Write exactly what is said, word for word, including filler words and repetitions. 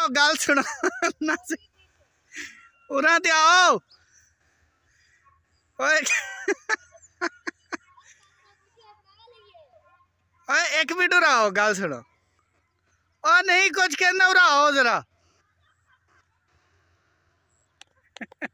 गल सुनो उरा ते आओ ओए ओए एक मिनट उरा आओ गल सुनो ओ नहीं कुछ कहना उरा आओ जरा